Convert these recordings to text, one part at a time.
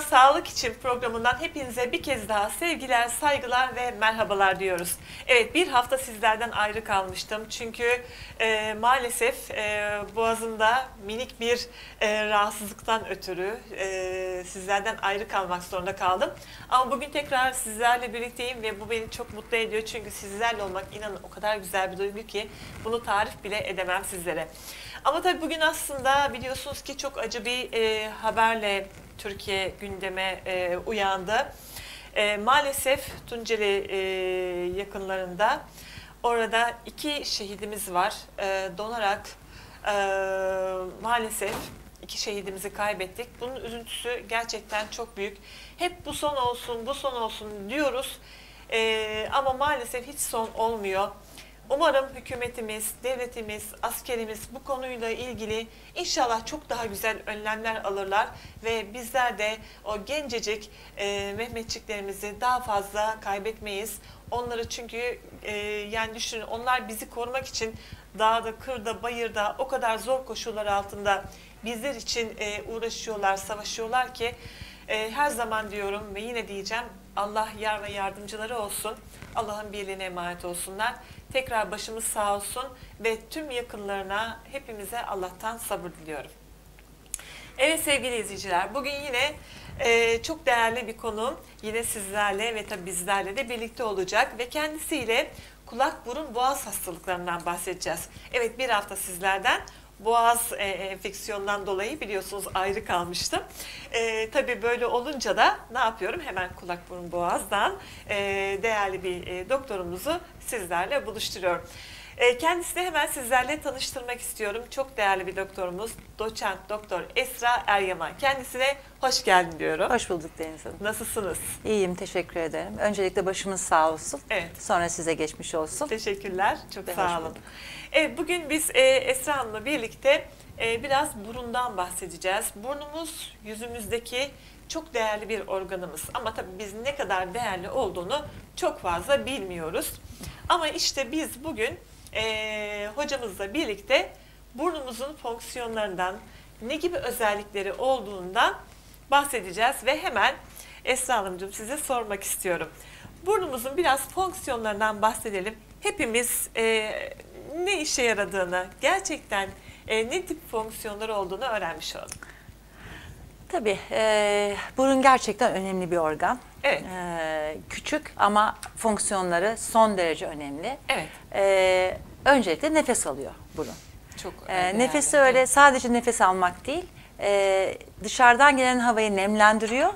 Sağlık için programından hepinize bir kez daha sevgiler, saygılar ve merhabalar diyoruz. Evet, bir hafta sizlerden ayrı kalmıştım. Çünkü maalesef boğazımda minik bir rahatsızlıktan ötürü sizlerden ayrı kalmak zorunda kaldım. Ama bugün tekrar sizlerle birlikteyim ve bu beni çok mutlu ediyor. Çünkü sizlerle olmak inanın o kadar güzel bir duygu ki bunu tarif bile edemem sizlere. Ama tabii bugün aslında biliyorsunuz ki çok acı bir haberle Türkiye gündeme uyandı. Maalesef Tunceli yakınlarında orada 2 şehidimiz var. Donarak maalesef 2 şehidimizi kaybettik. Bunun üzüntüsü gerçekten çok büyük. Hep bu son olsun, bu son olsun diyoruz. Ama maalesef hiç son olmuyor. Umarım hükümetimiz, devletimiz, askerimiz bu konuyla ilgili inşallah çok daha güzel önlemler alırlar ve bizler de o gencecik Mehmetçiklerimizi daha fazla kaybetmeyiz. Onları çünkü yani düşünün, onlar bizi korumak için dağda, kırda, bayırda o kadar zor koşullar altında bizler için uğraşıyorlar, savaşıyorlar ki her zaman diyorum ve yine diyeceğim, Allah yar ve yardımcıları olsun. Allah'ın birliğine emanet olsunlar. Tekrar başımız sağ olsun ve tüm yakınlarına, hepimize Allah'tan sabır diliyorum. Evet sevgili izleyiciler, bugün yine çok değerli bir konuğum yine sizlerle ve tabii bizlerle de birlikte olacak ve kendisiyle kulak, burun, boğaz hastalıklarından bahsedeceğiz. Evet, bir hafta sizlerden boğaz enfeksiyondan dolayı biliyorsunuz ayrı kalmıştım. Tabii böyle olunca da ne yapıyorum? Hemen kulak, burun, boğazdan değerli bir doktorumuzu sizlerle buluşturuyorum. Kendisini hemen sizlerle tanıştırmak istiyorum. Çok değerli bir doktorumuz, doçent doktor Esra Eryaman. Kendisine hoş geldin diyorum. Hoş bulduk Deniz Hanım. Nasılsınız? İyiyim, teşekkür ederim. Öncelikle başımız sağ olsun. Evet. Sonra size geçmiş olsun. Teşekkürler, çok sağ olun. Bulduk. Evet, bugün biz Esra Hanım'la birlikte biraz burundan bahsedeceğiz. Burnumuz yüzümüzdeki çok değerli bir organımız. Ama tabii biz ne kadar değerli olduğunu çok fazla bilmiyoruz. Ama işte biz bugün hocamızla birlikte burnumuzun fonksiyonlarından, ne gibi özellikleri olduğundan bahsedeceğiz. Ve hemen Esra Hanımcığım size sormak istiyorum. Burnumuzun biraz fonksiyonlarından bahsedelim. Hepimiz ne işe yaradığını, gerçekten ne tip fonksiyonları olduğunu öğrenmiş olalım. Tabii, burun gerçekten önemli bir organ. Evet. Küçük ama fonksiyonları son derece önemli. Evet. Öncelikle nefes alıyor burun. Çok Nefesi öyle sadece nefes almak değil, dışarıdan gelen havayı nemlendiriyor,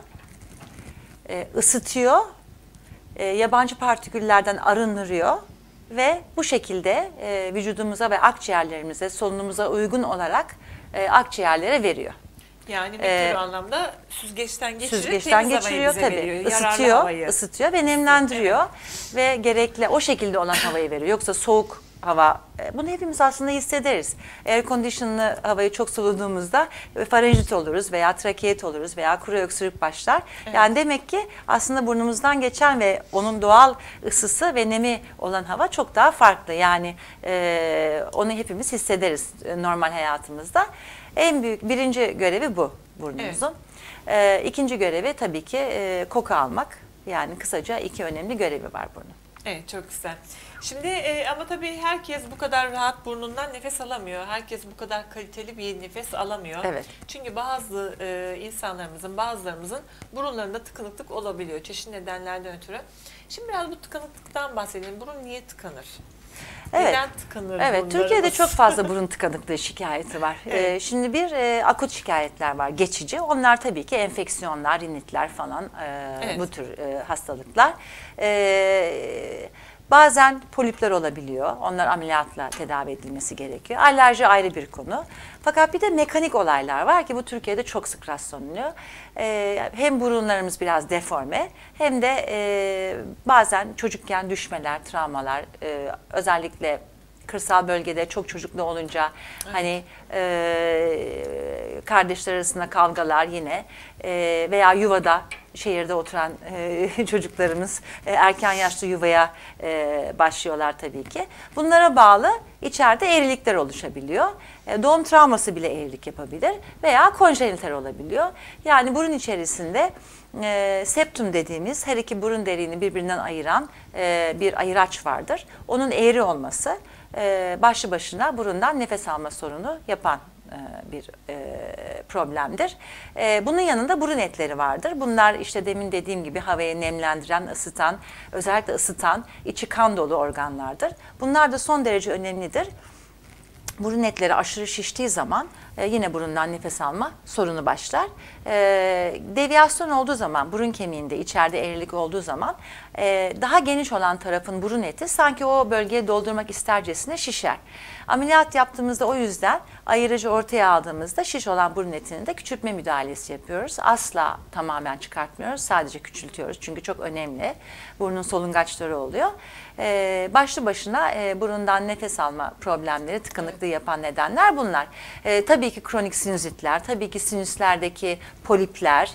ısıtıyor, yabancı partiküllerden arındırıyor ve bu şekilde vücudumuza ve akciğerlerimize, solunumumuza uygun olarak akciğerlere veriyor. Yani bir tür anlamda süzgeçten geçiriyor, süzgeçten geçiriyor tabii, ısıtıyor ve nemlendiriyor ve gerekli o şekilde olan havayı veriyor. Yoksa soğuk hava, bunu hepimiz aslında hissederiz. Air condition'lı havayı çok soluduğumuzda farenjit oluruz veya trakeat oluruz veya kuru öksürük başlar. Evet. Yani demek ki aslında burnumuzdan geçen ve onun doğal ısısı ve nemi olan hava çok daha farklı. Yani onu hepimiz hissederiz normal hayatımızda. En büyük birinci görevi bu burnumuzun. Evet. İkinci görevi tabii ki koku almak. Yani kısaca 2 önemli görevi var burnun. Evet, çok güzel. Şimdi ama tabii herkes bu kadar rahat burnundan nefes alamıyor. Herkes bu kadar kaliteli bir nefes alamıyor. Evet. Çünkü bazı insanlarımızın, bazılarımızın burunlarında tıkanıklık olabiliyor. Çeşitli nedenlerden ötürü. Şimdi biraz bu tıkanıklıktan bahsedelim. Burun niye tıkanır? Evet. Neden tıkanır? Evet, Türkiye'de çok fazla burun tıkanıklığı şikayeti var. Evet. Şimdi akut şikayetler var, geçici. Onlar tabii ki enfeksiyonlar, rinitler falan, evet, bu tür hastalıklar. Bazen polipler olabiliyor. Onlar ameliyatla tedavi edilmesi gerekiyor. Alerji ayrı bir konu. Fakat bir de mekanik olaylar var ki bu Türkiye'de çok sık rastlanıyor. Hem burunlarımız biraz deforme hem de bazen çocukken düşmeler, travmalar, özellikle kırsal bölgede çok çocuklu olunca hani kardeşler arasında kavgalar yine veya yuvada şehirde oturan çocuklarımız erken yaşta yuvaya başlıyorlar tabii ki. Bunlara bağlı içeride eğrilikler oluşabiliyor. Doğum travması bile eğrilik yapabilir veya konjenital olabiliyor. Yani burun içerisinde septum dediğimiz her iki burun deliğini birbirinden ayıran bir ayıraç vardır. Onun eğri olması başlı başına burundan nefes alma sorunu yapan bir problemdir. Bunun yanında burun etleri vardır. Bunlar işte demin dediğim gibi havayı nemlendiren, ısıtan, özellikle ısıtan, içi kan dolu organlardır. Bunlar da son derece önemlidir. Burun etleri aşırı şiştiği zaman yine burundan nefes alma sorunu başlar. Deviyasyon olduğu zaman, burun kemiğinde içeride eğrilik olduğu zaman daha geniş olan tarafın burun eti sanki o bölgeyi doldurmak istercesine şişer. Ameliyat yaptığımızda o yüzden ayırıcı ortaya aldığımızda şiş olan burun etini de küçültme müdahalesi yapıyoruz. Asla tamamen çıkartmıyoruz, sadece küçültüyoruz çünkü çok önemli. Burnun solungaçları oluyor. Başlı başına burundan nefes alma problemleri, tıkanıklığı yapan nedenler bunlar. Tabii ki kronik sinüzitler, tabii ki sinüslerdeki polipler,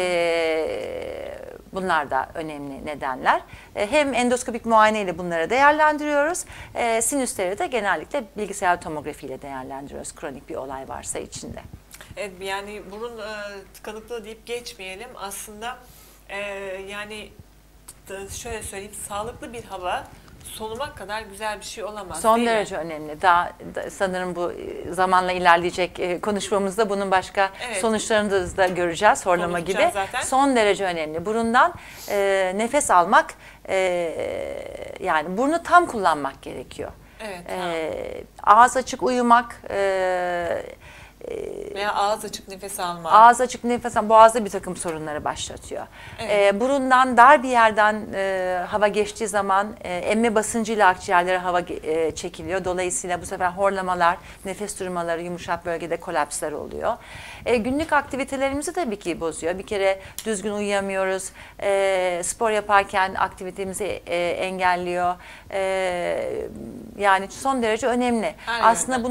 bunlar da önemli nedenler. Hem endoskopik muayene ile bunları değerlendiriyoruz. Sinüsleri de genellikle bilgisayar tomografi ile değerlendiriyoruz kronik bir olay varsa içinde. Evet, yani burun tıkanıklığı deyip geçmeyelim. Aslında yani şöyle söyleyeyim, sağlıklı bir hava solumak kadar güzel bir şey olamaz. Son derece önemli. Daha sanırım bu zamanla ilerleyecek konuşmamızda bunun başka sonuçlarını da göreceğiz. Horlama gibi. Zaten. Son derece önemli. Burundan nefes almak, yani burnu tam kullanmak gerekiyor. Evet. Ağız açık uyumak, veya ağız açık nefes almak. Ağız açık nefes almak boğazda bir takım sorunları başlatıyor. Evet. Burundan dar bir yerden hava geçtiği zaman emme basıncıyla akciğerlere hava çekiliyor. Dolayısıyla bu sefer horlamalar, nefes durmaları, yumuşak bölgede kolapslar oluyor. Günlük aktivitelerimizi tabii ki bozuyor. Bir kere düzgün uyuyamıyoruz. Spor yaparken aktivitemizi engelliyor. Yani son derece önemli. Aslında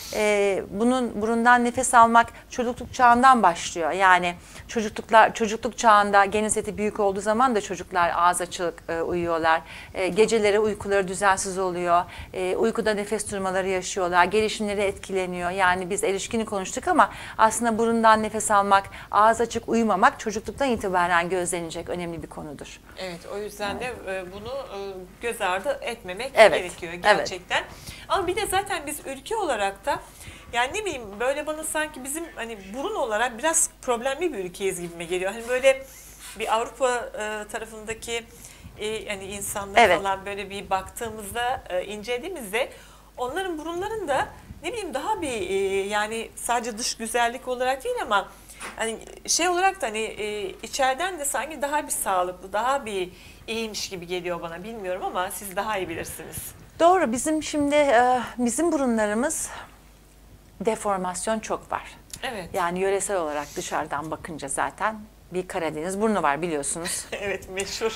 bunun burundan nefes almak çocukluk çağından başlıyor. Yani çocukluk çağında geniz eti büyük olduğu zaman da çocuklar ağız açık uyuyorlar. Geceleri uykuları düzensiz oluyor. Uykuda nefes durmaları yaşıyorlar. Gelişimleri etkileniyor. Yani biz erişkini konuştuk ama aslında burundan nefes almak, ağız açık uyumamak çocukluktan itibaren gözlenecek önemli bir konudur. Evet, o yüzden de bunu göz ardı etmemek gerekiyor gerçekten. Evet. Ama bir de zaten biz ülke olarak da yani ne bileyim böyle bana sanki bizim hani burun olarak biraz problemli bir ülkeyiz gibime geliyor. Hani böyle bir Avrupa tarafındaki hani insanlar falan böyle bir baktığımızda, incelediğimizde onların burunlarında ne bileyim daha bir yani sadece dış güzellik olarak değil ama hani şey olarak da hani içeriden de sanki daha bir sağlıklı, daha bir iyiymiş gibi geliyor bana. Bilmiyorum ama siz daha iyi bilirsiniz. Doğru. Bizim burunlarımız deformasyon çok var. Evet. Yani yöresel olarak dışarıdan bakınca zaten bir Karadeniz burnu var biliyorsunuz. Evet, meşhur.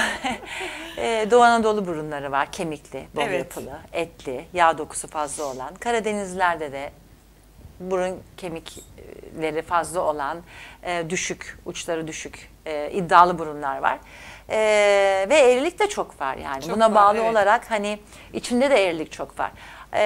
Doğu Anadolu burunları var. Kemikli, bol yapılı, etli, yağ dokusu fazla olan. Karadenizlerde de burun kemikleri fazla olan, düşük, uçları düşük, iddialı burunlar var. Ve eğrilik de çok var yani. Çok buna bağlı olarak hani içinde de eğrilik çok var.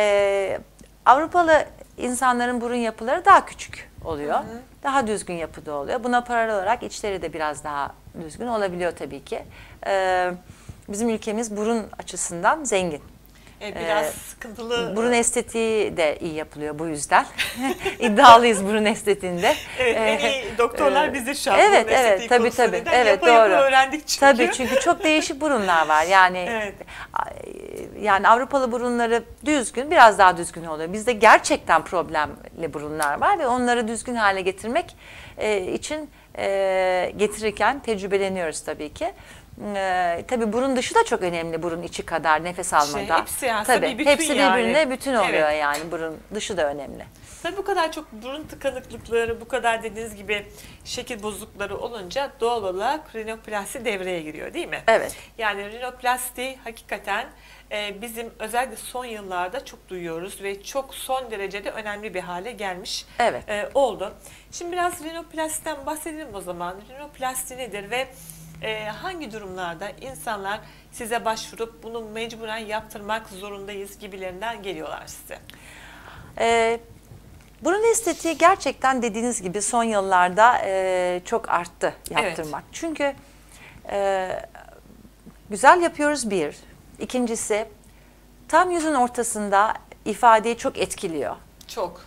Avrupalı insanların burun yapıları daha küçük oluyor. Daha düzgün yapıda oluyor. Buna paralel olarak içleri de biraz daha düzgün olabiliyor tabii ki. Bizim ülkemiz burun açısından zengin. Biraz sıkıntılı. Burun estetiği de iyi yapılıyor bu yüzden. İddialıyız burun estetiğinde. Evet, en iyi doktorlar bizi şu an. Evet, tabii. Evet, doğru. Öğrendik çünkü. Tabii çünkü çok değişik burunlar var. Yani yani Avrupalı burunları düzgün, biraz daha düzgün oluyor. Bizde gerçekten problemli burunlar var ve onları düzgün hale getirmek için getirirken tecrübeleniyoruz tabii ki. Tabii burun dışı da çok önemli, burun içi kadar nefes almada. Hepsi aslında tabii, bir bütün hepsi birbirine bütün oluyor yani, burun dışı da önemli. Tabii bu kadar çok burun tıkanıklıkları, bu kadar dediğiniz gibi şekil bozuklukları olunca doğal olarak rinoplasti devreye giriyor değil mi? Evet. Yani rinoplasti hakikaten bizim özellikle son yıllarda çok duyuyoruz ve çok son derecede önemli bir hale gelmiş oldu. Şimdi biraz rinoplastiden bahsedelim o zaman. Rinoplasti nedir ve hangi durumlarda insanlar size başvurup bunu mecburen yaptırmak zorundayız gibilerinden geliyorlar size? Burun estetiği gerçekten dediğiniz gibi son yıllarda çok arttı yaptırmak. Evet. Çünkü güzel yapıyoruz bir. İkincisi tam yüzün ortasında ifadeyi çok etkiliyor. Çok.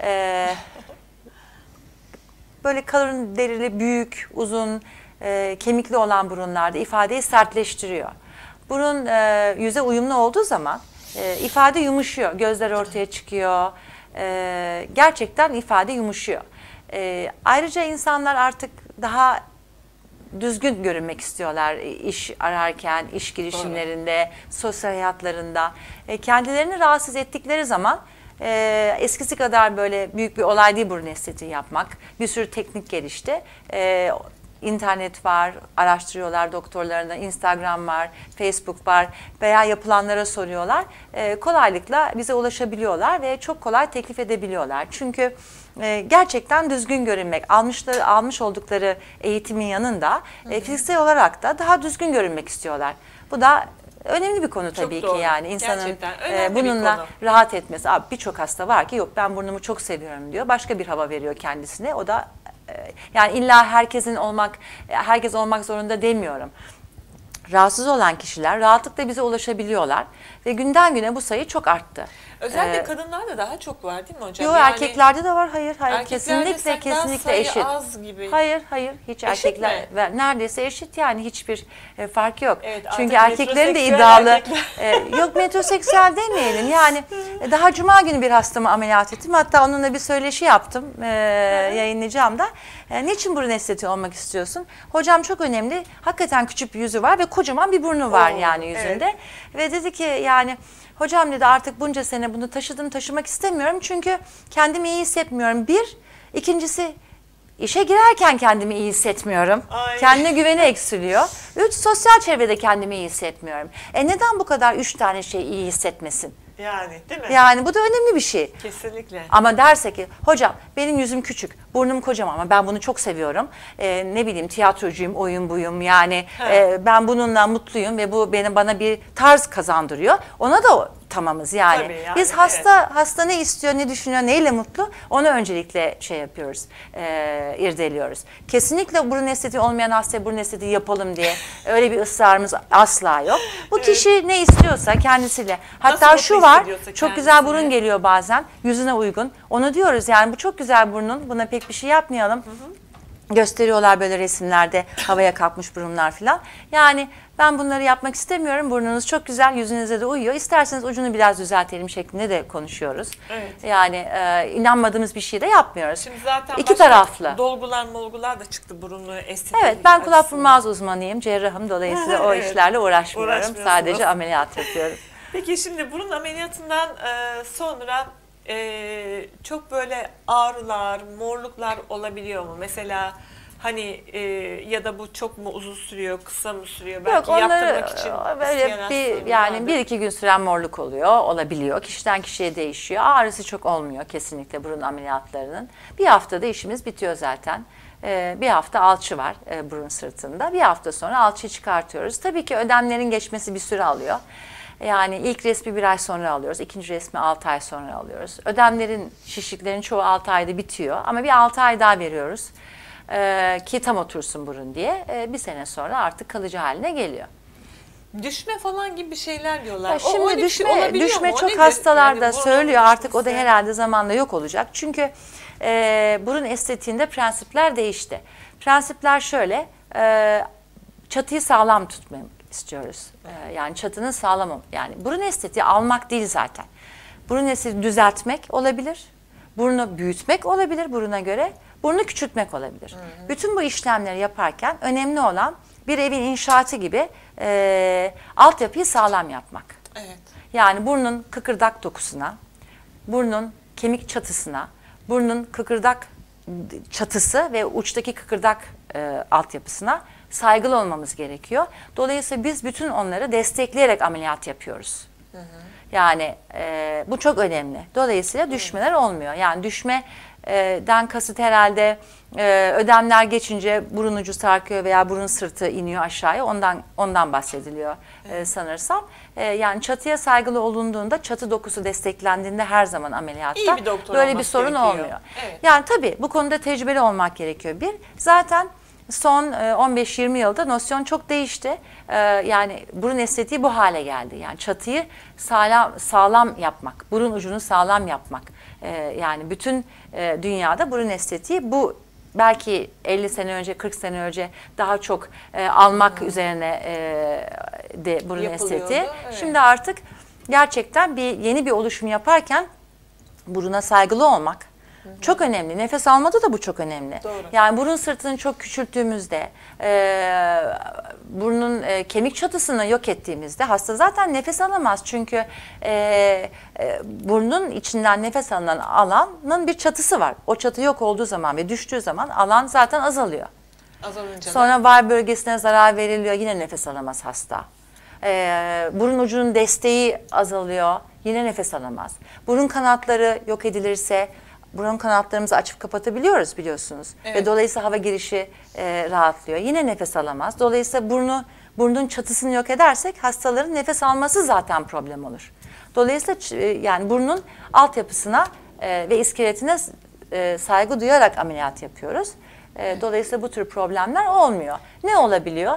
Böyle kalın derili, büyük, uzun, kemikli olan burunlarda ifadeyi sertleştiriyor. Burun yüze uyumlu olduğu zaman ifade yumuşuyor. Gözler ortaya çıkıyor. Gerçekten ifade yumuşuyor. Ayrıca insanlar artık daha düzgün görünmek istiyorlar iş ararken, iş girişimlerinde, sosyal hayatlarında. Kendilerini rahatsız ettikleri zaman eskisi kadar böyle büyük bir olay değil burun estetiği yapmak. Bir sürü teknik gelişti. İnternet var, araştırıyorlar doktorlarından, Instagram var, Facebook var veya yapılanlara soruyorlar. Kolaylıkla bize ulaşabiliyorlar ve çok kolay teklif edebiliyorlar. Çünkü gerçekten düzgün görünmek, almış oldukları eğitimin yanında fiziksel olarak da daha düzgün görünmek istiyorlar. Bu da önemli bir konu tabii ki yani insanın bununla rahat etmesi. Birçok hasta var ki yok ben burnumu çok seviyorum diyor. Başka bir hava veriyor kendisine. O da yani illa herkes olmak zorunda demiyorum. Rahatsız olan kişiler rahatlıkla bize ulaşabiliyorlar ve günden güne bu sayı çok arttı. Özellikle kadınlarda daha çok var değil mi hocam? Yok yani, erkeklerde de var. Hayır kesinlikle eşit. Az gibi. Hayır hiç eşit erkekler neredeyse eşit yani hiçbir fark yok. Evet, çünkü erkeklerin de iddialı yok metroseksüel demeyelim yani daha cuma günü bir hastamı ameliyat ettim, hatta onunla bir söyleşi yaptım, yayınlayacağım da. Niçin burun estetiği olmak istiyorsun? Hocam çok önemli, hakikaten küçük bir yüzü var ve kocaman bir burnu var yani yüzünde ve dedi ki yani hocam dedi artık bunca sene bunu taşımak istemiyorum çünkü kendimi iyi hissetmiyorum. İkincisi işe girerken kendimi iyi hissetmiyorum. Kendine güveni eksiliyor. 3, sosyal çevrede kendimi iyi hissetmiyorum. Neden bu kadar 3 tane şey iyi hissetmesin? Yani değil mi? Yani bu da önemli bir şey. Kesinlikle. Ama derse ki hocam benim yüzüm küçük, burnum kocaman ama ben bunu çok seviyorum. Ne bileyim tiyatrocuyum, oyun buyum yani ben bununla mutluyum ve bu bana bir tarz kazandırıyor. Ona da tamamız yani. Tabii yani. Biz hasta ne istiyor, ne düşünüyor, neyle mutlu onu öncelikle yapıyoruz, irdeliyoruz. Kesinlikle burun estetiği olmayan hastaya burun estetiği yapalım diye öyle bir ısrarımız asla yok. Bu kişi ne istiyorsa kendisiyle. Hatta şu var, çok güzel burun geliyor bazen, yüzüne uygun. Onu diyoruz yani bu çok güzel burnun, buna pek bir şey yapmayalım. Gösteriyorlar böyle resimlerde havaya kalkmış burunlar falan. Yani ben bunları yapmak istemiyorum. Burnunuz çok güzel, yüzünüze de uyuyor. İsterseniz ucunu biraz düzeltelim şeklinde de konuşuyoruz. Evet. Yani inanmadığımız bir şey de yapmıyoruz. Şimdi zaten İki taraflı. Dolgular da çıktı burunlu estetik. Evet, ben kulak burun ağız uzmanıyım, cerrahım. Dolayısıyla o işlerle uğraşmıyorum. Sadece ameliyat yapıyorum. Peki şimdi burun ameliyatından sonra çok böyle ağrılar, morluklar olabiliyor mu? Mesela hani ya da bu çok mu uzun sürüyor, kısa mı sürüyor? Belki yaptırmak için böyle yani 1-2 gün süren morluk olabiliyor. Kişiden kişiye değişiyor. Ağrısı çok olmuyor kesinlikle burun ameliyatlarının. Bir haftada işimiz bitiyor zaten. Bir hafta alçı var burun sırtında. Bir hafta sonra alçıyı çıkartıyoruz. Tabii ki ödemlerin geçmesi bir süre alıyor. Yani ilk resmi 1 ay sonra alıyoruz, ikinci resmi 6 ay sonra alıyoruz. Ödemlerin, şişliklerin çoğu 6 ayda bitiyor ama bir 6 ay daha veriyoruz ki tam otursun burun diye. Bir sene sonra artık kalıcı haline geliyor. Düşme falan gibi bir şeyler diyorlar. Şimdi düşme çok hastalarda yani söylüyor artık, o da herhalde zamanla yok olacak. Çünkü burun estetiğinde prensipler değişti. Prensipler şöyle, çatıyı sağlam tutmayı istiyoruz. Yani çatının sağlam, yani burun estetiği almak değil zaten. Burun estetiği düzeltmek olabilir. Burnu büyütmek olabilir buruna göre. Burnu küçültmek olabilir. Bütün bu işlemleri yaparken önemli olan bir evin inşaatı gibi altyapıyı sağlam yapmak. Evet. Yani burnun kıkırdak dokusuna, burnun kemik çatısına, burnun kıkırdak çatısı ve uçtaki kıkırdak altyapısına saygılı olmamız gerekiyor. Dolayısıyla biz bütün onları destekleyerek ameliyat yapıyoruz. Yani bu çok önemli. Dolayısıyla düşmeler olmuyor. Yani düşmeden kasıt herhalde ödemler geçince burun ucu sarkıyor veya burun sırtı iniyor aşağıya. Ondan bahsediliyor sanırsam. Yani çatıya saygılı olunduğunda, çatı dokusu desteklendiğinde her zaman ameliyatta İyi bir doktor böyle bir sorun gerekiyor. olmuyor. Evet. Yani tabii bu konuda tecrübeli olmak gerekiyor. Bir, zaten son 15-20 yılda nosyon çok değişti. Yani burun estetiği bu hale geldi. Yani çatıyı sağlam yapmak, burun ucunu sağlam yapmak. Yani bütün dünyada burun estetiği bu belki 50 sene önce, 40 sene önce daha çok almak üzerine de burun estetiği. Evet. Şimdi artık gerçekten yeni bir oluşum yaparken buruna saygılı olmak çok önemli. Nefes almada da bu çok önemli. Doğru. Yani burun sırtını çok küçülttüğümüzde, burnun kemik çatısını yok ettiğimizde hasta zaten nefes alamaz. Çünkü burnun içinden nefes alınan alanın bir çatısı var. O çatı yok olduğu zaman ve düştüğü zaman alan zaten azalıyor. Azalınca Sonra var bölgesine zarar veriliyor. Yine nefes alamaz hasta. Burun ucunun desteği azalıyor. Yine nefes alamaz. Burun kanatları yok edilirse burun kanatlarımızı açıp kapatabiliyoruz biliyorsunuz. Evet. Ve dolayısıyla hava girişi rahatlıyor. Yine nefes alamaz. Dolayısıyla burnun çatısını yok edersek hastaların nefes alması zaten problem olur. Dolayısıyla yani burnun altyapısına ve iskeletine saygı duyarak ameliyat yapıyoruz. Dolayısıyla bu tür problemler olmuyor. Ne olabiliyor?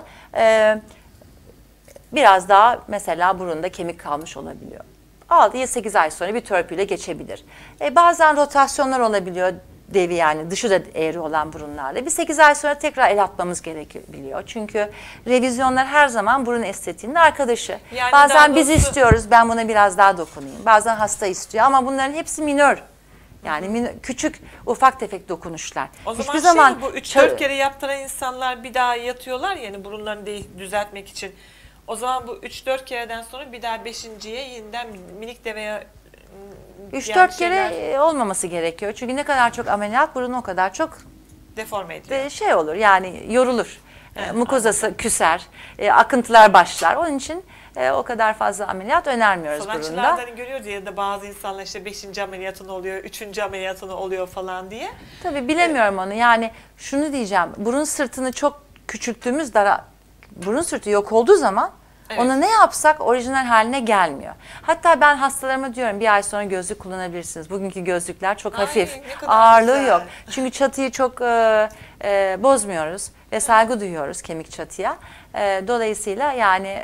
Biraz daha mesela burunda kemik kalmış olabiliyor. 6-8 ay sonra bir törpüyle geçebilir. Bazen rotasyonlar olabiliyor, devi yani dışı da eğri olan burunlarla. Bir 8 ay sonra tekrar el atmamız gerekebiliyor. Çünkü revizyonlar her zaman burun estetiğinin arkadaşı. Yani bazen biz istiyoruz, ben buna biraz daha dokunayım. Bazen hasta istiyor ama bunların hepsi minör. Yani küçük, ufak tefek dokunuşlar. O Hiçbir zaman zaman bu 3-4 kere yaptıran insanlar bir daha yatıyorlar yani burunlarını düzeltmek için. O zaman bu 3-4 kereden sonra bir daha 5.'ye yeniden minik de veya 3-4 kere olmaması gerekiyor. Çünkü ne kadar çok ameliyat burun o kadar çok deforme ediyor. Şey olur yani yorulur. Mukozası küser, akıntılar başlar. Onun için o kadar fazla ameliyat önermiyoruz burunda. Sanatçılardan görüyoruz ya da bazı insanlar işte 5. ameliyatını oluyor, 3. ameliyatını oluyor falan diye. Tabii bilemiyorum onu. Yani şunu diyeceğim. Burun sırtını çok küçülttüğümüz burun sırtı yok olduğu zaman ona ne yapsak orijinal haline gelmiyor. Hatta ben hastalarıma diyorum bir ay sonra gözlük kullanabilirsiniz. Bugünkü gözlükler çok hafif. Ağırlığı yok. Çünkü çatıyı çok bozmuyoruz ve saygı duyuyoruz kemik çatıya. Dolayısıyla yani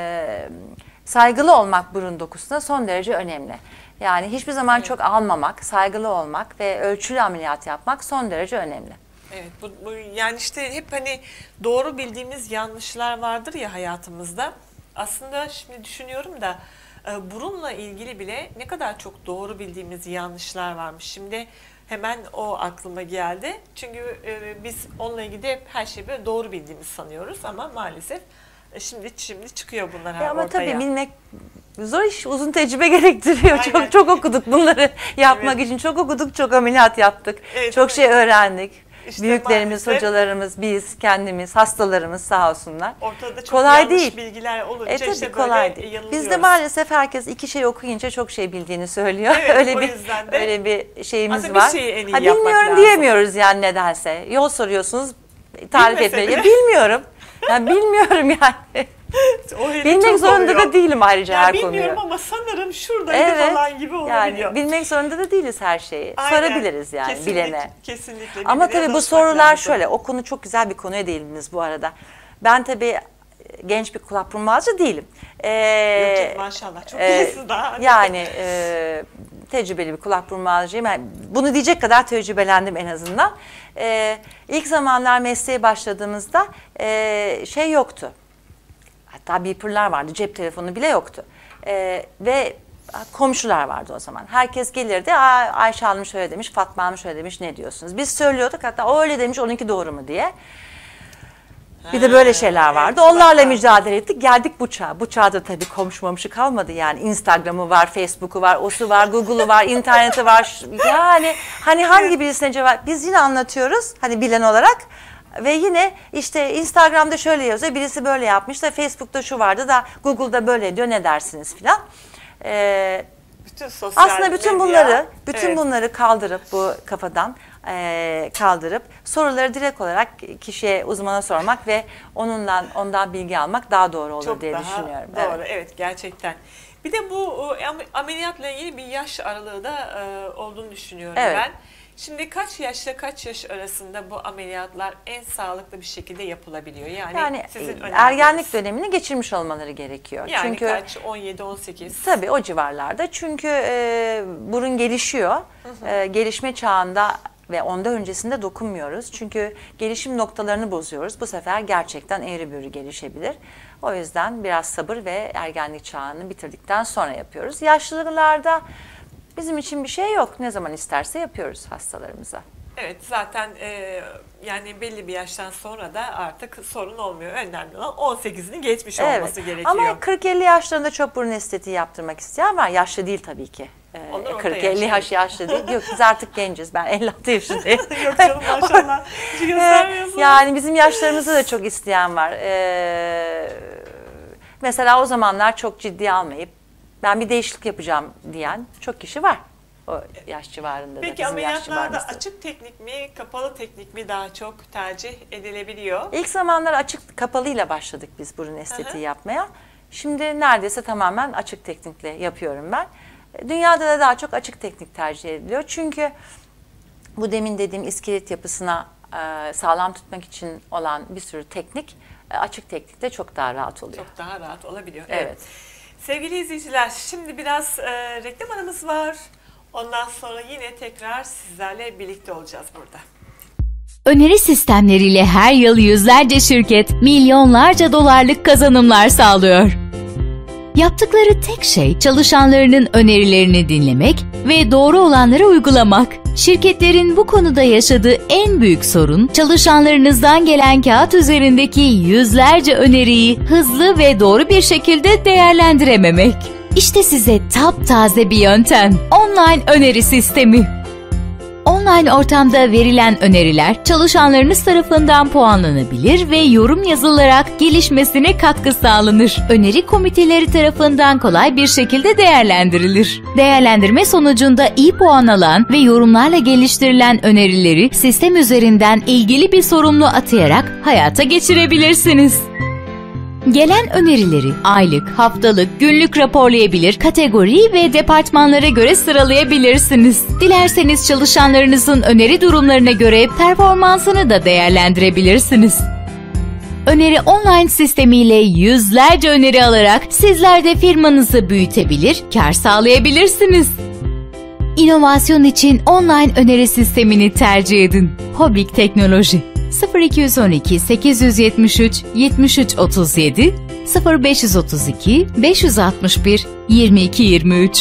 saygılı olmak burun dokusuna son derece önemli. Yani hiçbir zaman çok almamak, saygılı olmak ve ölçülü ameliyat yapmak son derece önemli. Evet, bu yani işte hep hani doğru bildiğimiz yanlışlar vardır ya hayatımızda. Aslında şimdi düşünüyorum da burunla ilgili bile ne kadar çok doğru bildiğimiz yanlışlar varmış. Şimdi hemen o aklıma geldi. Çünkü biz onunla ilgili hep her şeyi böyle doğru bildiğimizi sanıyoruz ama maalesef şimdi çıkıyor bunlar ortaya. Ama tabii bilmek zor iş, uzun tecrübe gerektiriyor. Aynen. Çok okuduk bunları yapmak için. Çok okuduk, çok ameliyat yaptık. Evet, çok şey öğrendik. İşte Büyüklerimiz, hocalarımız, biz, kendimiz, hastalarımız sağ olsunlar. Ortada çok kolay yanlış değil. bilgiler olunca Tabii işte kolay böyle değil. yanılıyoruz. Bizde maalesef herkes 2 şey okuyunca çok şey bildiğini söylüyor. Evet, öyle o bir yüzden de öyle bir şeyimiz aslında bir var. şeyi en iyi yapmak bilmiyorum lazım. diyemiyoruz yani nedense. Yol soruyorsunuz, tarif Bilmese etmeye. bile. Ya bilmiyorum. Yani bilmiyorum yani. Bilmek zorunda da değilim ayrıca her konuyu. Bilmiyorum ama sanırım şuradaydı falan gibi olabiliyor. Yani bilmek zorunda da değiliz her şeyi. Aynen. Sorabiliriz yani bilene. Kesinlikle. Ama tabii bu sorular şöyle, o konu çok güzel bir konuya değindiniz bu arada. Ben tabii genç bir kulak burun boğazcı değilim. Yok canım, maşallah çok iyisiniz daha. Yani tecrübeli bir kulak burun boğazcıyım. Yani bunu diyecek kadar tecrübelendim en azından. İlk zamanlar mesleğe başladığımızda şey yoktu. Hatta beeper'lar vardı, cep telefonu bile yoktu. Ve komşular vardı o zaman. Herkes gelirdi, Ayşe Hanım şöyle demiş, Fatma Hanım şöyle demiş, ne diyorsunuz? Biz söylüyorduk, hatta o öyle demiş, onunki doğru mu diye. Bir de böyle şeyler vardı. Evet, onlarla mücadele ettik. Geldik bu çağa. Bu çağda tabii komşu kalmadı yani. Instagram'ı var, Facebook'u var, osu var, Google'u var, interneti var. Yani hani hangi birisine cevap? Biz yine anlatıyoruz hani bilen olarak. Ve yine işte Instagram'da şöyle yazıyor, birisi böyle yapmış da Facebook'ta şu vardı da Google'da böyle diyor, ne dersiniz filan. Aslında bütün bunları kaldırıp bu kafadan kaldırıp soruları direkt olarak kişiye, uzmana sormak ve ondan bilgi almak daha doğru olur çok diye düşünüyorum. Doğru, evet gerçekten. Bir de bu ameliyatla ilgili bir yaş aralığı da olduğunu düşünüyorum ben. Şimdi kaç yaşla kaç yaş arasında bu ameliyatlar en sağlıklı bir şekilde yapılabiliyor? Yani sizin ergenlik dönemini geçirmiş olmaları gerekiyor. Yani çünkü kaç? 17-18? Tabii o civarlarda. Çünkü burun gelişiyor. Gelişme çağında ve onda öncesinde dokunmuyoruz. Çünkü gelişim noktalarını bozuyoruz. Bu sefer gerçekten eğri büğrü gelişebilir. O yüzden biraz sabır ve ergenlik çağını bitirdikten sonra yapıyoruz. Yaşlılarda bizim için bir şey yok. Ne zaman isterse yapıyoruz hastalarımıza. Evet, zaten yani belli bir yaştan sonra da artık sorun olmuyor. Önemli olan 18'ini geçmiş olması gerekiyor. Ama 40-50 yaşlarında çok burun estetiği yaptırmak isteyen var. Yaşlı değil tabii ki. 40-50 yaş yaşlı değil. Yok, biz artık genciz. Ben 56 yaşındayım. Yok canım, maşallah. Hiç göstermiyorsun. Yani bizim yaşlarımızda da çok isteyen var. Mesela o zamanlar çok ciddiye almayıp ben bir değişiklik yapacağım diyen çok kişi var o yaş civarında. Peki ameliyatlarda açık teknik mi, kapalı teknik mi daha çok tercih edilebiliyor? İlk zamanlar açık kapalıyla başladık biz burun estetiği yapmaya. Şimdi neredeyse tamamen açık teknikle yapıyorum ben. Dünyada da daha çok açık teknik tercih ediliyor. Çünkü bu demin dediğim iskelet yapısına sağlam tutmak için olan bir sürü teknik açık teknikte çok daha rahat oluyor. Çok daha rahat olabiliyor. Evet. Sevgili izleyiciler, şimdi biraz reklam aramız var. Ondan sonra yine tekrar sizlerle birlikte olacağız burada. Öneri sistemleriyle her yıl yüzlerce şirket milyonlarca dolarlık kazanımlar sağlıyor. Yaptıkları tek şey çalışanlarının önerilerini dinlemek ve doğru olanları uygulamak. Şirketlerin bu konuda yaşadığı en büyük sorun, çalışanlarınızdan gelen kağıt üzerindeki yüzlerce öneriyi hızlı ve doğru bir şekilde değerlendirememek. İşte size taptaze bir yöntem. Online öneri sistemi. Online ortamda verilen öneriler çalışanlarınız tarafından puanlanabilir ve yorum yazılarak gelişmesine katkı sağlanır. Öneri komiteleri tarafından kolay bir şekilde değerlendirilir. Değerlendirme sonucunda iyi puan alan ve yorumlarla geliştirilen önerileri sistem üzerinden ilgili bir sorumlu atayarak hayata geçirebilirsiniz. Gelen önerileri aylık, haftalık, günlük raporlayabilir, kategori ve departmanlara göre sıralayabilirsiniz. Dilerseniz çalışanlarınızın öneri durumlarına göre performansını da değerlendirebilirsiniz. Öneri online sistemiyle yüzlerce öneri alarak sizler de firmanızı büyütebilir, kar sağlayabilirsiniz. İnovasyon için online öneri sistemini tercih edin. Hobik Teknoloji 0212 873 73 37 0532 561 22 23.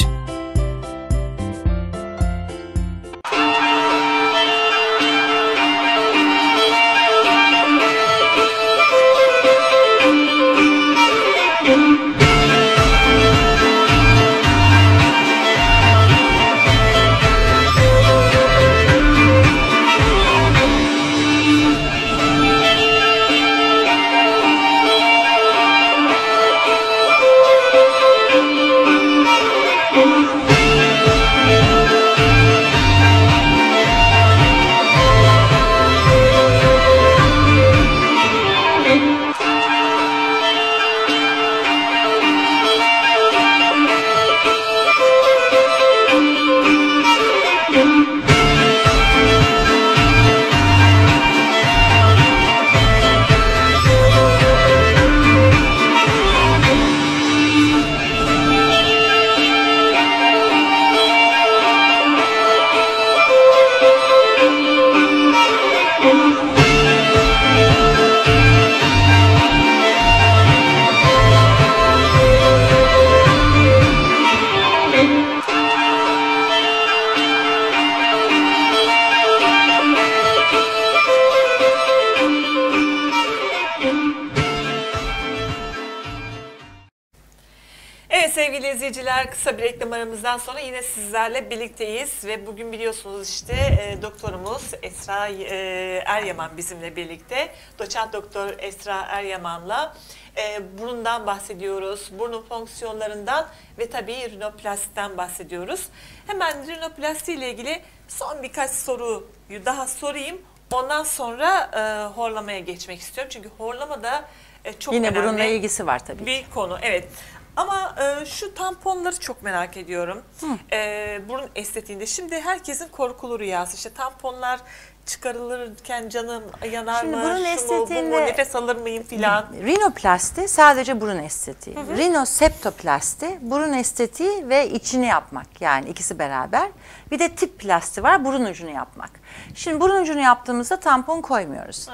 izleyiciler, kısa bir reklam aramızdan sonra yine sizlerle birlikteyiz ve bugün biliyorsunuz işte doktorumuz Esra Eryaman bizimle birlikte. Doçent Doktor Esra Eryaman'la burundan bahsediyoruz, burun fonksiyonlarından ve tabii rinoplastten bahsediyoruz. Hemen rinoplasti ile ilgili son birkaç soruyu daha sorayım. Ondan sonra horlamaya geçmek istiyorum. Çünkü horlama da çok yine önemli. burunla ilgisi var tabii. Bir konu, evet. Ama şu tamponları çok merak ediyorum. Burun estetiğinde. Şimdi herkesin korkulu rüyası. İşte tamponlar çıkarılırken canım yanar Şimdi mı? burun Şu mu, bu estetiğinde mu, nefes alır mıyım filan. Rinoplasti sadece burun estetiği. Rinoseptoplasti burun estetiği ve içini yapmak. Yani ikisi beraber. Bir de tip plasti var, burun ucunu yapmak. Şimdi burun ucunu yaptığımızda tampon koymuyoruz.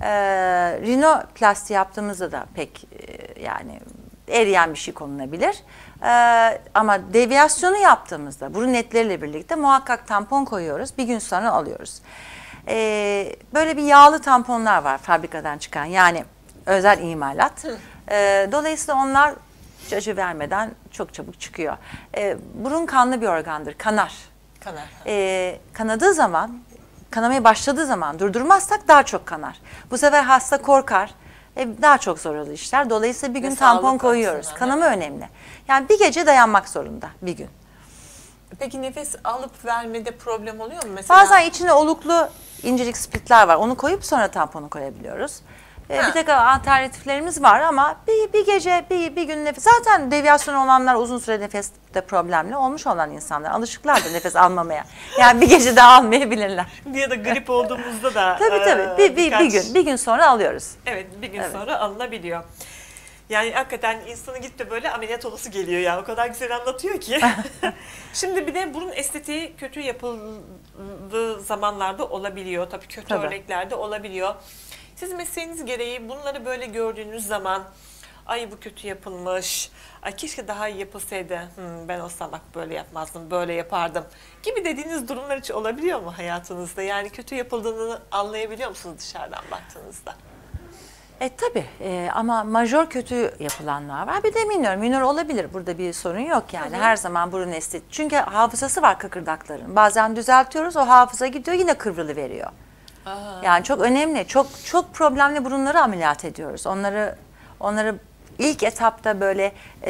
Rinoplasti yaptığımızda da pek yani eriyen bir şey konulabilir. Ama deviyasyonu yaptığımızda burun etleriyle birlikte muhakkak tampon koyuyoruz. Bir gün sonra alıyoruz. Böyle bir yağlı tamponlar var fabrikadan çıkan, yani özel imalat. Dolayısıyla onlar hiç acı vermeden çok çabuk çıkıyor. Burun kanlı bir organdır, kanar. Kanar. Kanadığı zaman, kanamaya başladığı zaman durdurmazsak daha çok kanar. Bu sefer hasta korkar. Daha çok zor olur işler. Dolayısıyla bir gün tampon koyuyoruz. Kanama önemli. Yani bir gece dayanmak zorunda, bir gün. Peki nefes alıp vermede problem oluyor mu mesela? Bazen içine oluklu incecik splitler var. Onu koyup sonra tamponu koyabiliyoruz. Bir takım alternatiflerimiz var ama bir gece, bir gün nefes. Zaten deviyasyon olanlar uzun süre nefeste problemli olmuş olan insanlar. Alışıklardır nefes almamaya. Yani bir gece daha almayabilirler. Ya da grip olduğumuzda da. Tabii. Bir gün sonra alıyoruz. Evet, bir gün sonra alınabiliyor. Yani hakikaten insanın gidip de böyle ameliyat olası geliyor ya. O kadar güzel anlatıyor ki. Şimdi bir de burun estetiği kötü yapıldığı zamanlarda olabiliyor. Tabii kötü örneklerde olabiliyor. Siz mesleğiniz gereği bunları böyle gördüğünüz zaman ay bu kötü yapılmış, ay keşke daha iyi yapılsaydı, ben olsam bak böyle yapmazdım, böyle yapardım gibi dediğiniz durumlar hiç olabiliyor mu hayatınızda? Yani kötü yapıldığını anlayabiliyor musunuz dışarıdan baktığınızda? Tabii ama majör kötü yapılanlar var. Bir de minör olabilir. Burada bir sorun yok yani. Her zaman burun estetiği. Çünkü hafızası var kıkırdakların. Bazen düzeltiyoruz, o hafıza gidiyor, yine kıvrılı veriyor. Yani çok önemli. Çok problemli burunları ameliyat ediyoruz. Onları ilk etapta böyle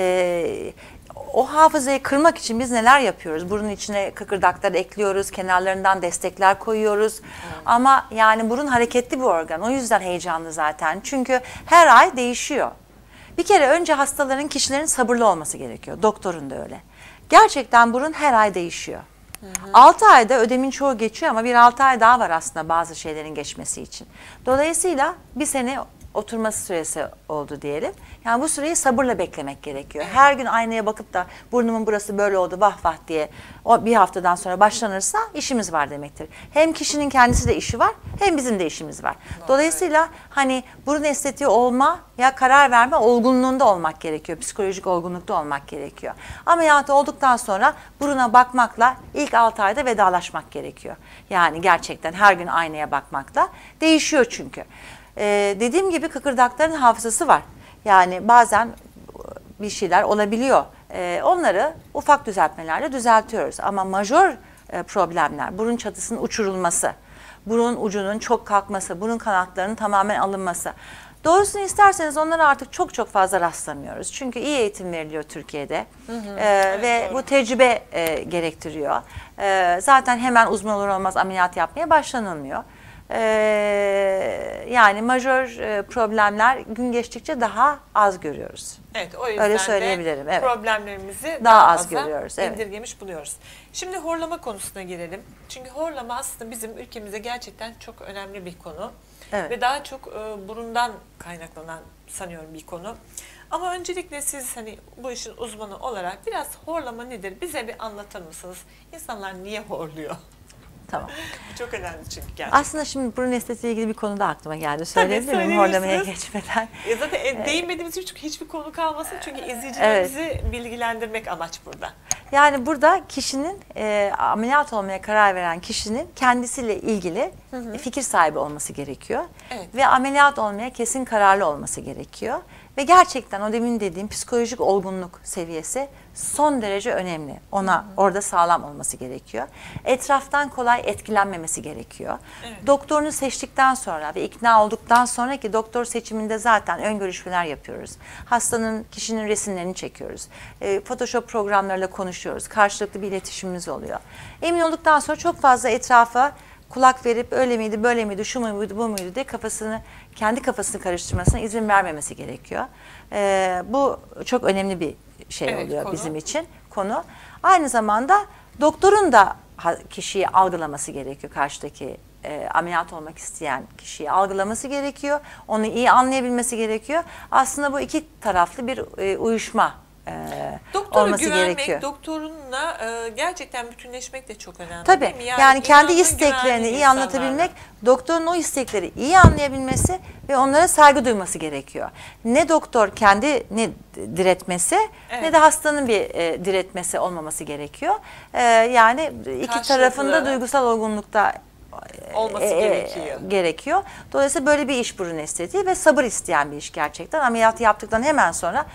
o hafızayı kırmak için biz neler yapıyoruz? Burun içine kıkırdaklar ekliyoruz, kenarlarından destekler koyuyoruz. Ama yani burun hareketli bir organ. O yüzden heyecanlı zaten. Çünkü her ay değişiyor. Bir kere önce hastaların, kişilerin sabırlı olması gerekiyor. Doktorun da öyle. Gerçekten burun her ay değişiyor. 6 ayda ödemin çoğu geçiyor ama bir 6 ay daha var aslında bazı şeylerin geçmesi için. Dolayısıyla bir sene oturması süresi oldu diyelim. Yani bu süreyi sabırla beklemek gerekiyor. Her gün aynaya bakıp da burnumun burası böyle oldu vah vah diye o bir haftadan sonra başlanırsa işimiz var demektir. Hem kişinin kendisi de işi var, hem bizim de işimiz var. Dolayısıyla hani burun estetiği olma ya karar verme olgunluğunda olmak gerekiyor. Psikolojik olgunlukta olmak gerekiyor. Ameliyat olduktan sonra buruna bakmakla ilk 6 ayda vedalaşmak gerekiyor. Yani gerçekten her gün aynaya bakmakla değişiyor çünkü. Dediğim gibi kıkırdakların hafızası var. Yani bazen bir şeyler olabiliyor. Onları ufak düzeltmelerle düzeltiyoruz. Ama majör problemler, burun çatısının uçurulması, burun ucunun çok kalkması, burun kanatlarının tamamen alınması. Doğrusunu isterseniz onlara artık çok fazla rastlamıyoruz. Çünkü iyi eğitim veriliyor Türkiye'de ve bu tecrübe gerektiriyor. Zaten hemen uzman olur olmaz ameliyat yapmaya başlanılmıyor. Yani majör problemler gün geçtikçe daha az görüyoruz. Evet, o yüzden öyle söyleyebilirim. de problemlerimizi daha az görüyoruz. İndirgemiş buluyoruz. Şimdi horlama konusuna girelim. Çünkü horlama aslında bizim ülkemizde gerçekten çok önemli bir konu. Ve daha çok burundan kaynaklanan sanıyorum bir konu. Ama öncelikle siz hani bu işin uzmanı olarak biraz horlama nedir? Bize bir anlatır mısınız? İnsanlar niye horluyor? Tamam. Çok önemli çünkü gerçekten. Aslında şimdi burun estetiği ile ilgili bir konu da aklıma geldi. Söyleyebilir miyim horlamaya geçmeden? Zaten değinmediğimiz hiçbir konu kalmasın çünkü izleyicilerimizi bilgilendirmek amaç burada. Yani burada kişinin ameliyat olmaya karar veren kişinin kendisiyle ilgili fikir sahibi olması gerekiyor. Ve ameliyat olmaya kesin kararlı olması gerekiyor. Ve gerçekten o demin dediğim psikolojik olgunluk seviyesi son derece önemli. Orada sağlam olması gerekiyor. Etraftan kolay etkilenmemesi gerekiyor. Evet. Doktorunu seçtikten sonra ve ikna olduktan sonra ki doktor seçiminde zaten ön görüşmeler yapıyoruz. Kişinin resimlerini çekiyoruz. Photoshop programlarıyla konuşuyoruz. Karşılıklı bir iletişimimiz oluyor. Emin olduktan sonra çok fazla etrafa kulak verip öyle miydi, böyle miydi, şu muydu, bu muydu diye kendi kafasını karıştırmasına izin vermemesi gerekiyor. Bu çok önemli bir şey oluyor bizim için konu. Aynı zamanda doktorun da kişiyi algılaması gerekiyor. Karşıdaki ameliyat olmak isteyen kişiyi algılaması gerekiyor. Onu iyi anlayabilmesi gerekiyor. Aslında bu iki taraflı bir uyuşma olması gerekiyor. Doktorunla gerçekten bütünleşmek de çok önemli. Tabii. Yani kendi isteklerini iyi anlatabilmek, doktorun o istekleri iyi anlayabilmesi ve onlara saygı duyması gerekiyor. Ne doktor kendini diretmesi ne de hastanın bir diretmesi olmaması gerekiyor. Yani iki tarafında duygusal olgunlukta olması gerekiyor. Dolayısıyla böyle bir iş burun estetiği ve sabır isteyen bir iş gerçekten. Ameliyatı yaptıktan hemen sonra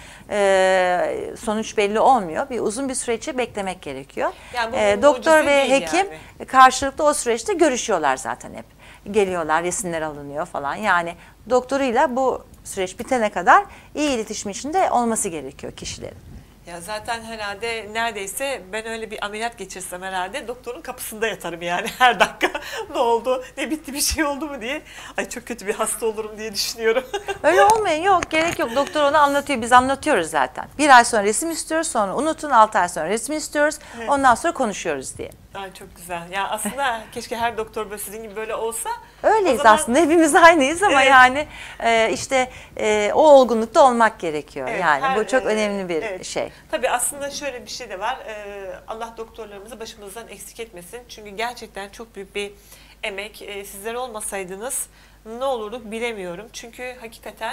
sonuç belli olmuyor. Uzun bir süreçte beklemek gerekiyor. Yani doktor ve hekim karşılıklı o süreçte görüşüyorlar zaten hep. Geliyorlar, resimler alınıyor falan. Yani doktoruyla bu süreç bitene kadar iyi iletişim içinde olması gerekiyor kişilerin. Ya zaten herhalde neredeyse ben öyle bir ameliyat geçirsem herhalde doktorun kapısında yatarım yani her dakika ne oldu, ne bitti, bir şey oldu mu diye. Ay çok kötü bir hasta olurum diye düşünüyorum. Öyle olmayın, yok gerek yok. Doktor onu anlatıyor, biz anlatıyoruz zaten. 1 ay sonra resim istiyoruz, sonra unutun, 6 ay sonra resim istiyoruz, ondan sonra konuşuyoruz diye. Ay çok güzel. Ya aslında keşke her doktor böyle sizin gibi böyle olsa. Öyleyiz aslında, hepimiz aynıyız ama yani işte o olgunlukta olmak gerekiyor. Yani bu çok önemli bir şey. Tabii aslında şöyle bir şey de var. Allah doktorlarımızı başımızdan eksik etmesin. Çünkü gerçekten çok büyük bir emek. Sizler olmasaydınız ne olurduk bilemiyorum. Çünkü hakikaten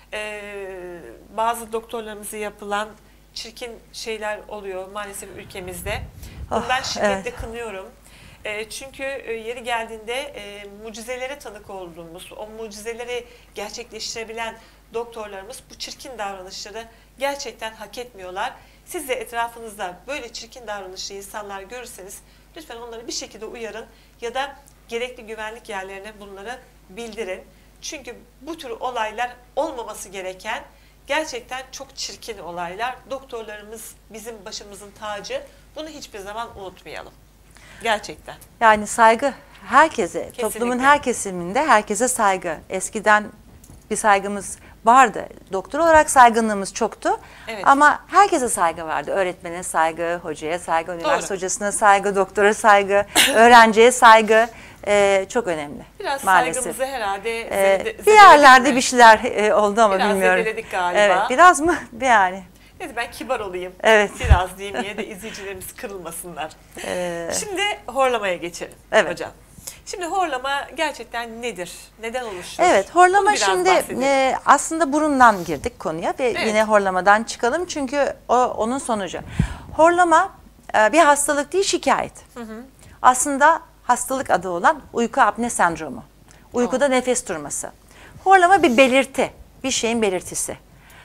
bazı doktorlarımıza yapılan çirkin şeyler oluyor maalesef ülkemizde. Bunu ben şiddetle kınıyorum. Çünkü yeri geldiğinde mucizelere tanık olduğumuz, o mucizeleri gerçekleştirebilen doktorlarımız bu çirkin davranışları gerçekten hak etmiyorlar. Siz de etrafınızda böyle çirkin davranışlı insanlar görürseniz lütfen onları bir şekilde uyarın ya da gerekli güvenlik yerlerine bunları bildirin. Çünkü bu tür olaylar olmaması gereken gerçekten çok çirkin olaylar. Doktorlarımız bizim başımızın tacı. Bunu hiçbir zaman unutmayalım. Gerçekten. Yani saygı herkese, kesinlikle. Toplumun her kesiminde herkese saygı. Eskiden bir saygımız vardı. Doktor olarak saygınlığımız çoktu. Evet. Ama herkese saygı vardı. Öğretmene saygı, hocaya saygı, üniversite hocasına saygı, doktora saygı, öğrenciye saygı. Çok önemli. Biraz maalesef. Saygımızı herhalde bir yerlerde bir şeyler oldu ama biraz bilmiyorum. Biraz zedeledik galiba. Evet, biraz mı? Yani. Neyse ben kibar olayım. Evet. Biraz diyeyim diye de izleyicilerimiz kırılmasınlar. Şimdi horlamaya geçelim hocam. Şimdi horlama gerçekten nedir? Neden oluşur? Evet, horlama şimdi aslında burundan girdik konuya ve yine horlamadan çıkalım çünkü onun sonucu. Horlama bir hastalık değil, şikayet. Aslında hastalık adı olan uyku apne sendromu. Uykuda nefes durması. Horlama bir belirti, bir şeyin belirtisi.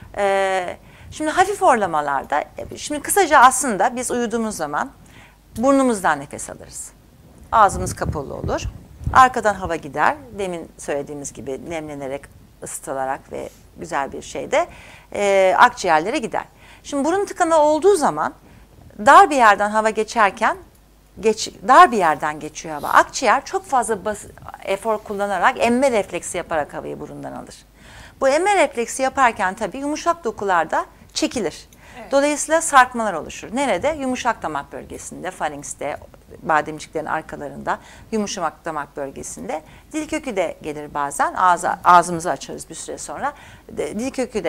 Şimdi hafif horlamalarda, şimdi kısaca aslında biz uyuduğumuz zaman burnumuzdan nefes alırız. Ağzımız kapalı olur. Arkadan hava gider. Demin söylediğimiz gibi nemlenerek, ısıtılarak ve güzel bir şeyde akciğerlere gider. Şimdi burun tıkanı olduğu zaman dar bir yerden hava geçerken dar bir yerden geçiyor hava. Akciğer çok fazla efor kullanarak emme refleksi yaparak havayı burundan alır. Bu emme refleksi yaparken tabii yumuşak dokularda çekilir. Evet. Dolayısıyla sarkmalar oluşur. Nerede? Yumuşak damak bölgesinde, faringste, bademciklerin arkalarında, yumuşak damak bölgesinde. Dil kökü de gelir bazen. Ağzımızı açarız bir süre sonra. Dil kökü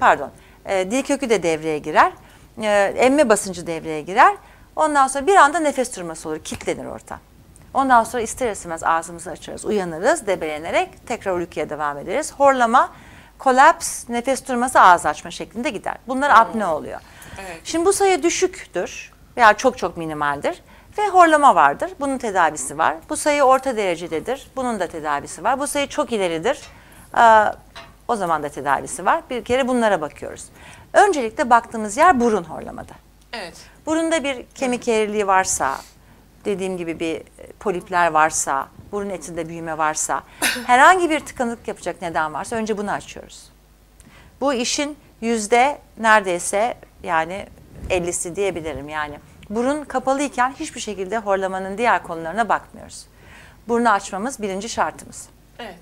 de devreye girer. Emme basıncı devreye girer. Ondan sonra bir anda nefes durması olur. Kilitlenir ortam. Ondan sonra ister istemez ağzımızı açarız. Uyanırız debelenerek. Tekrar uykuya devam ederiz. Horlama, kolaps, nefes durması, ağız açma şeklinde gider. Bunlar apne oluyor. Evet. Şimdi bu sayı düşüktür veya çok minimaldir ve horlama vardır. Bunun tedavisi var. Bu sayı orta derecededir. Bunun da tedavisi var. Bu sayı çok ileridir. O zaman da tedavisi var. Bir kere bunlara bakıyoruz. Öncelikle baktığımız yer burun horlamada. Evet. Burunda bir kemik eğriliği varsa, dediğim gibi bir polipler varsa, burun etinde büyüme varsa, herhangi bir tıkanıklık yapacak neden varsa önce bunu açıyoruz. Bu işin neredeyse yani 50'si diyebilirim yani. Burun kapalıyken hiçbir şekilde horlamanın diğer konularına bakmıyoruz. Burnu açmamız birinci şartımız. Evet.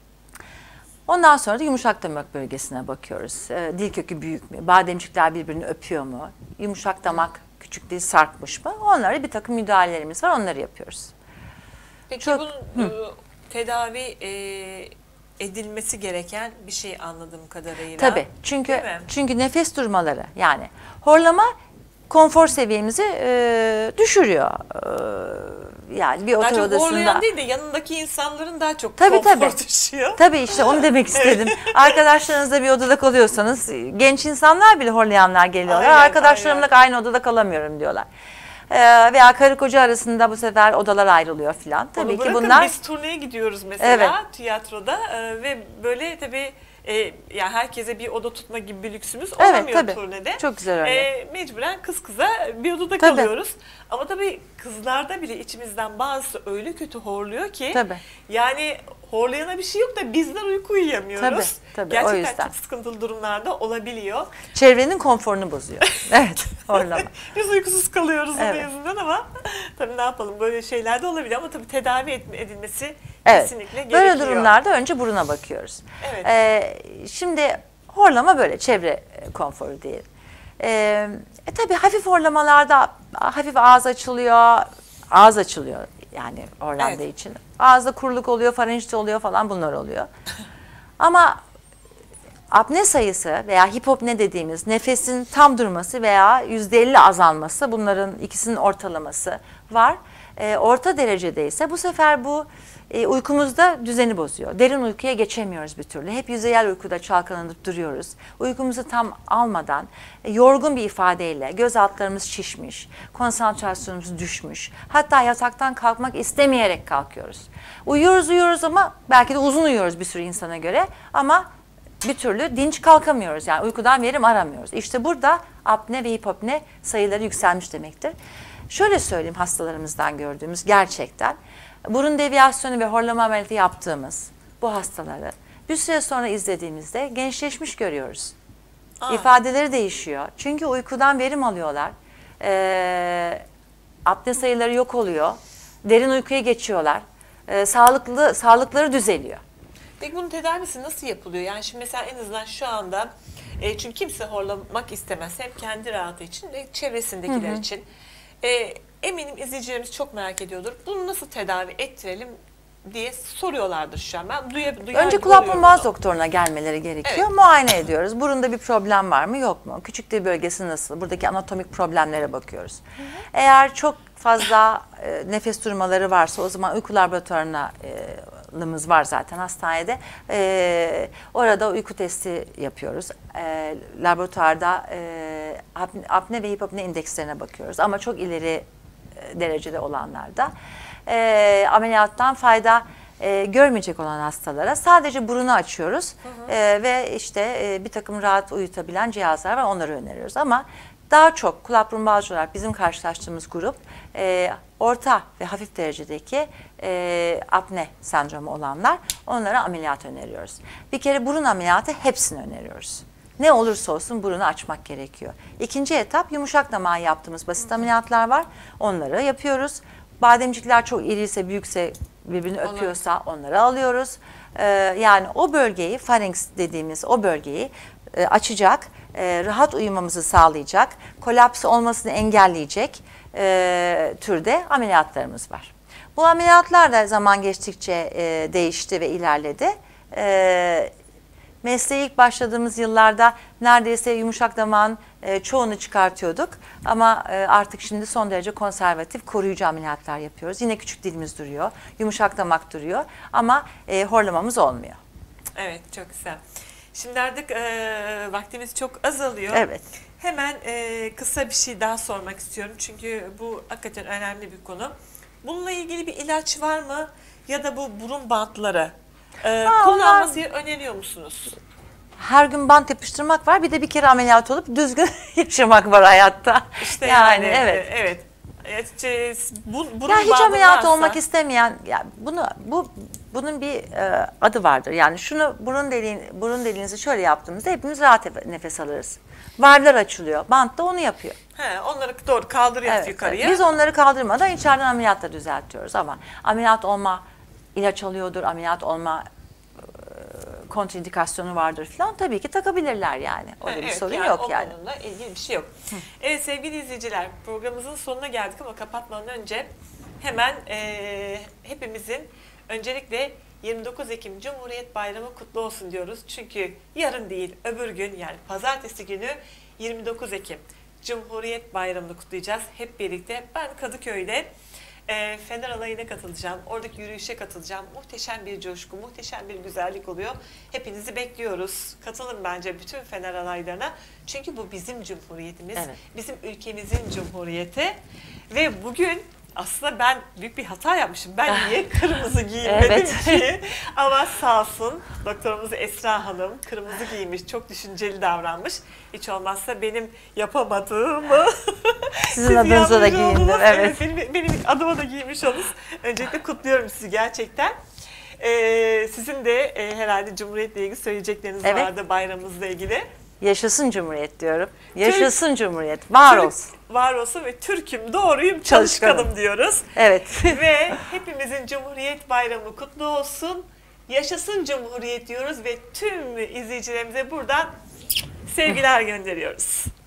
Ondan sonra da yumuşak damak bölgesine bakıyoruz. Dil kökü büyük mü? Bademcikler birbirini öpüyor mu? Yumuşak damak küçük dil sarkmış mı? Onlara bir takım müdahalelerimiz var. Onları yapıyoruz. Peki bunun tedavi edilmesi gereken bir şey anladığım kadarıyla. Tabii. Çünkü nefes durmaları yani horlama konfor seviyemizi düşürüyor. Yani bir otel odasında. Daha çok horlayan değil de yanındaki insanların daha çok konfor düşüyor. Tabii işte onu demek istedim. Arkadaşlarınızla bir odada kalıyorsanız genç insanlar bile horlayanlar geliyorlar. Aynen, arkadaşlarımla aynı odada kalamıyorum diyorlar. Veya karı koca arasında bu sefer odalar ayrılıyor filan. Tabii ki bunlar. Biz turneye gidiyoruz mesela tiyatroda ve böyle tabii yani herkese bir oda tutma gibi bir lüksümüz olamıyor turnede. Çok güzel öyle. Mecburen kız kıza bir odada kalıyoruz. Ama tabii kızlarda bile içimizden bazısı öyle kötü horluyor ki yani horlayana bir şey yok da bizler uyku uyuyamıyoruz. Tabii, gerçekten çok sıkıntılı durumlarda olabiliyor. Çevrenin konforunu bozuyor. Evet, horlama. Biz uykusuz kalıyoruz onun yüzünden ama tabii ne yapalım böyle şeyler de olabilir ama tabii tedavi edilmesi kesinlikle gerekiyor. Böyle durumlarda önce buruna bakıyoruz. Evet. Şimdi horlama böyle çevre konforu değil. Tabii hafif horlamalarda hafif ağız açılıyor yani horlandığı için. Ağızda kuruluk oluyor, farenjit oluyor falan bunlar oluyor. Ama apne sayısı veya hipopne dediğimiz nefesin tam durması veya %50 azalması bunların ikisinin ortalaması var. Orta derecede ise bu sefer bu uykumuzda düzeni bozuyor. Derin uykuya geçemiyoruz bir türlü. Hep yüzeyel uykuda çalkalanıp duruyoruz. Uykumuzu tam almadan yorgun bir ifadeyle göz altlarımız şişmiş, konsantrasyonumuz düşmüş. Hatta yataktan kalkmak istemeyerek kalkıyoruz. Uyuyoruz ama belki de uzun uyuyoruz bir sürü insana göre ama bir türlü dinç kalkamıyoruz. Yani uykudan verim aramıyoruz. İşte burada apne ve hipopne sayıları yükselmiş demektir. Şöyle söyleyeyim hastalarımızdan gördüğümüz gerçekten burun deviyasyonu ve horlama ameliyatı yaptığımız bu hastaları bir süre sonra izlediğimizde gençleşmiş görüyoruz. İfadeleri değişiyor. Çünkü uykudan verim alıyorlar. Apne sayıları yok oluyor. Derin uykuya geçiyorlar. Sağlıkları düzeliyor. Peki bunun tedavisi nasıl yapılıyor? Yani şimdi mesela en azından şu anda çünkü kimse horlamak istemez. Hem kendi rahatı için ve çevresindekiler için. Eminim izleyicilerimiz çok merak ediyordur. Bunu nasıl tedavi ettirelim diye soruyorlardır şu an. Ben önce kulak burun boğaz doktoruna gelmeleri gerekiyor. Evet. Muayene ediyoruz. Burunda bir problem var mı yok mu? Küçük dil bölgesi nasıl? Buradaki anatomik problemlere bakıyoruz. Eğer çok fazla nefes durmaları varsa o zaman uyku laboratuvarına var zaten hastanede. Orada uyku testi yapıyoruz. Laboratuvarda apne ve hipopne indekslerine bakıyoruz. Ama çok ileri derecede olanlarda ameliyattan fayda görmeyecek olan hastalara sadece burunu açıyoruz. Ve işte bir takım rahat uyutabilen cihazlar var, onları öneriyoruz. Ama daha çok kulak burun boğaz olarak bizim karşılaştığımız grup orta ve hafif derecedeki apne sendromu olanlar, onlara ameliyat öneriyoruz. Bir kere burun ameliyatı hepsini öneriyoruz. Ne olursa olsun burunu açmak gerekiyor. İkinci etap yumuşak damağı yaptığımız basit ameliyatlar var. Onları yapıyoruz. Bademcikler çok iriyse, büyükse, birbirini öpüyorsa onları alıyoruz. Yani o bölgeyi, farenks dediğimiz o bölgeyi açacak, rahat uyumamızı sağlayacak, kolaps olmasını engelleyecek türde ameliyatlarımız var. Bu ameliyatlar da zaman geçtikçe değişti ve ilerledi. Mesleğe ilk başladığımız yıllarda neredeyse yumuşak damağın çoğunu çıkartıyorduk. Ama artık şimdi son derece konservatif, koruyucu ameliyatlar yapıyoruz. Yine küçük dilimiz duruyor, yumuşak damak duruyor ama horlamamız olmuyor. Evet, çok güzel. Şimdi artık vaktimiz çok azalıyor. Evet. Hemen kısa bir şey daha sormak istiyorum. Çünkü bu hakikaten önemli bir konu. Bununla ilgili bir ilaç var mı? Ya da bu burun bantları Kullanmasını öneriyor musunuz? Her gün bant yapıştırmak var. Bir de bir kere ameliyat olup düzgün yaşamak var hayatta. İşte evet. Evet. Bunun Ya hiç ameliyat olmak istemeyen, ya bunun bir adı vardır. Yani şunu burun deliğinizi şöyle yaptığımızda hepimiz rahat nefes alırız. Valvler açılıyor. Bant da onu yapıyor. Onları doğru kaldırıyoruz yukarıya. Evet. Biz onları kaldırmadan içeriden ameliyatla düzeltiyoruz ama ameliyat olma ilaç alıyordur, ameliyat olma kontraindikasyonu vardır falan, tabii ki takabilirler yani. Orada bir sorun yok yani. O konuyla ilgili bir şey yok. Evet sevgili izleyiciler, programımızın sonuna geldik ama kapatmadan önce hemen hepimizin öncelikle 29 Ekim Cumhuriyet Bayramı kutlu olsun diyoruz. Çünkü yarın değil, öbür gün, yani pazartesi günü 29 Ekim Cumhuriyet Bayramı'nı kutlayacağız hep birlikte. Ben Kadıköy'de Fener Alayı'na katılacağım. Oradaki yürüyüşe katılacağım. Muhteşem bir coşku, muhteşem bir güzellik oluyor. Hepinizi bekliyoruz. Katılın bence bütün Fener Alaylarına. Çünkü bu bizim cumhuriyetimiz. Evet. Bizim ülkemizin cumhuriyeti. Ve bugün aslında ben büyük bir hata yapmışım. Ben niye kırmızı giymedim ki? Ama sağ olsun doktorumuz Esra Hanım kırmızı giymiş, çok düşünceli davranmış. Hiç olmazsa benim yapamadığımı sizin adınıza da giyindim. Evet. Benim adıma da giymiş olunuz. Öncelikle kutluyorum sizi gerçekten. Sizin de herhalde Cumhuriyet'le ilgili söyleyecekleriniz vardı bayramımızla ilgili. Yaşasın Cumhuriyet diyorum. Yaşasın Cumhuriyet. Var olsun. Var olsun ve Türk'üm, doğruyum, çalışkanım diyoruz. Evet. Ve hepimizin Cumhuriyet Bayramı kutlu olsun. Yaşasın Cumhuriyet diyoruz ve tüm izleyicilerimize buradan sevgiler gönderiyoruz.